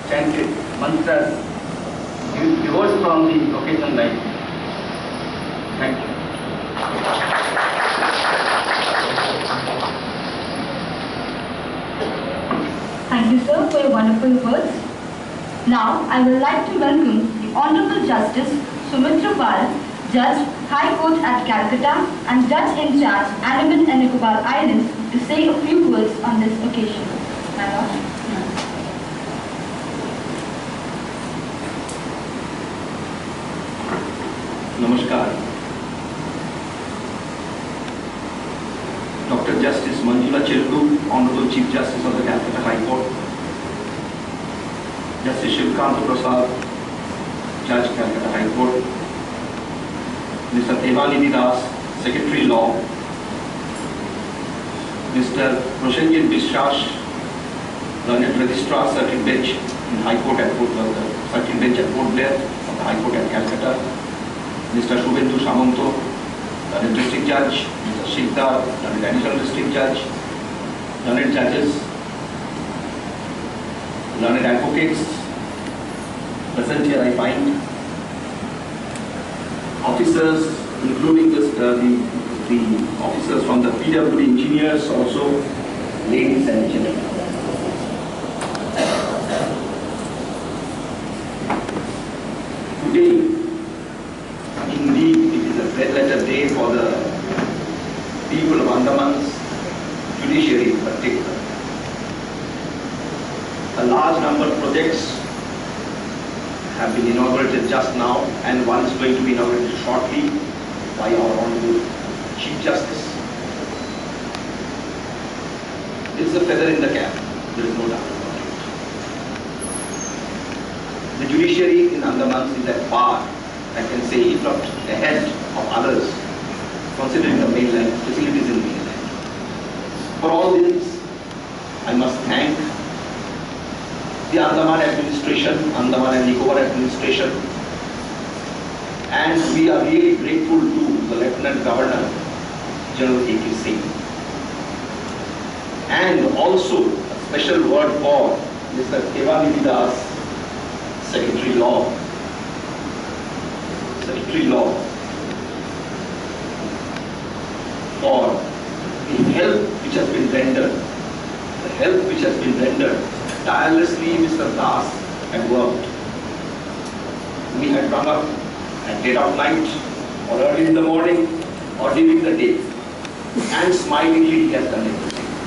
chanted mantras divorced from the vocational life. Thank you. Thank you, sir, for your wonderful words. Now, I would like to welcome the Honorable Justice Sumitra Pal, Judge, High Court at Calcutta, and Judge in charge, Andaman and Nicobar Islands, to say a few words on this occasion. My Lord. Namaskar. Dr. Justice Manjula Cherugu, Honorable Chief Justice of the Calcutta High Court, Justice Shivkanta Prasad, Judge, Calcutta High Court, Mr. Devanidhi Das, Secretary Law, Mr. Roshanjan Biswas, Learned Registrar, Circuit Bench in High Court at Circuit Bench at Port Blair of the High Court at Calcutta, Mr. Shubhendu Samanto, Learned District Judge, Mr. Shikdar, Learned Additional District Judge, Learned Judges, Learned Advocates, present here I find, officers, including the officers from the PWD engineers, also ladies and gentlemen. Today, indeed, it is a red letter day for the people of Andaman's judiciary in particular. A large number of projects have been inaugurated just now, and one is going to be inaugurated shortly by our Honorable Chief Justice. This is a feather in the cap, there is no doubt about it. The judiciary in Andaman is at par, I can say, if not ahead of others, considering the mainland, facilities in mainland. For all this, I must thank the Andaman administration, Andaman and Nicobar administration, and we are really grateful to the Lieutenant Governor, General A.K. Singh. And also a special word for Mr. Devanidhi Das, Secretary Law, for the help which has been rendered, tirelessly Mr. Das had worked. We had rung up at dead of night or early in the morning or during the day, and smilingly he has done it.